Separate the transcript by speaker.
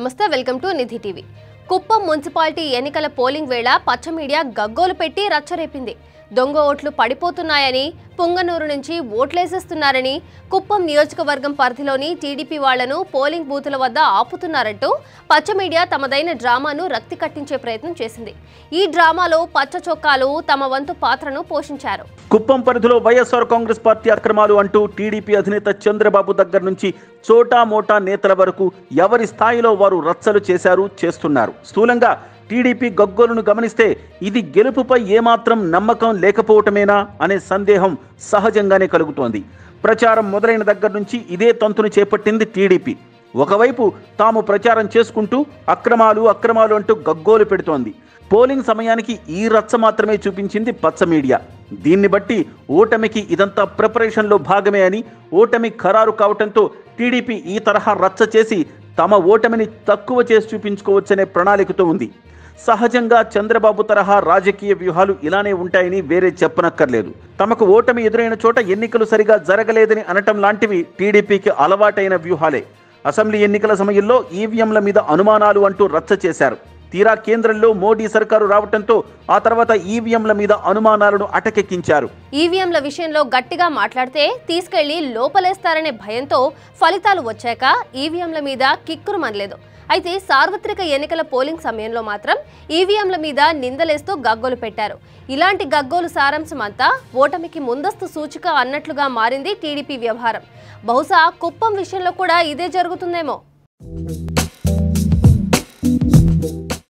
Speaker 1: నమస్తే welcome to Nidhi TV. Kuppam municipality ఎన్నికల polling వేళ పచ్చ మీడియా గగ్గోలు పెట్టి రచ్చరేపింది. దొంగ ఓట్లు పడిపోతున్నాయని, పుంగనూరు నుంచి ఓట్లేసేస్తున్నారని, కుప్పం నియోజకవర్గం పరిధిలోని టీడీపీ వాళ్లను పోలింగ్ బూతుల వద్ద ఆపుతున్నారంటూ పచ్చ మీడియా తమదైన డ్రామాను రక్తి కట్టించే ప్రయత్నం చేసింది. ఈ డ్రామాలో పచ్చ చొక్కాలు తమ వంతు పాత్రను పోషించారు.
Speaker 2: కుప్పం పరిధిలో వైఎస్ఆర్ కాంగ్రెస్ పార్టీ అక్రమాలు అంటూ టీడీపీ అధినేత చంద్రబాబు దగ్గర నుంచి చోటా మోటా నేతల వరకు ఎవరి స్థాయిలో వారు రచ్చలు చేస్తున్నారు. స్థూలంగా టీడీపీ గగ్గోలును గమనిస్తే ఇది గెలుపుపై ఏమాత్రం నమ్మకం లేకపోవటమేనా అనే సందేహం సహజంగానే కలుగుతోంది. ప్రచారం మొదలైన దగ్గర నుంచి ఇదే తంతును చేపట్టింది టీడీపీ. ఒకవైపు తాము ప్రచారం చేసుకుంటూ అక్రమాలు అంటూ గగ్గోలు పెడుతోంది. పోలింగ్ సమయానికి ఈ రచ్చ మాత్రమే చూపించింది పచ్చ మీడియా. దీన్ని బట్టి ఓటమికి ఇదంతా ప్రిపరేషన్లో భాగమే అని, ఓటమి ఖరారు కావటంతో టీడీపీ ఈ తరహా రచ్చ చేసి తమ ఓటమిని తక్కువ చేసి చూపించుకోవచ్చనే ప్రణాళికతో ఉంది. సహజంగా చంద్రబాబు తరహా రాజకీయ వ్యూహాలు ఇలానే ఉంటాయని వేరే చెప్పనక్కర్లేదు. తమకు ఓటమి ఎదురైన చోట ఎన్నికలు సరిగా జరగలేదని అనటం లాంటివి టీడీపీకి అలవాటైన వ్యూహాలే. అసెంబ్లీ ఎన్నికల సమయంలో ఈవీఎంల మీద అనుమానాలు అంటూ రచ్చ చేశారు. తీరా కేంద్రంలో మోడీ సర్కారు రావడంతో ఆ తర్వాత ఈవీఎంల మీద అనుమానాలను అటకెక్కించారు.
Speaker 1: ఈవీఎంల విషయంలో గట్టిగా మాట్లాడితే తీసుకెళ్లి లోపలేస్తారనే భయంతో ఫలితాలు వచ్చాక ఈవీఎంల మీద కిక్కురు మనలేదు. అయితే సార్వత్రిక ఎన్నికల పోలింగ్ సమయంలో మాత్రం ఈవీఎంల మీద నిందలేస్తూ గగ్గోలు పెట్టారు. ఇలాంటి గగ్గోలు సారాంశం అంతా ఓటమికి ముందస్తు సూచిక అన్నట్లుగా మారింది టీడీపీ వ్యవహారం. బహుశా కుప్పం విషయంలో కూడా ఇదే జరుగుతుందేమో.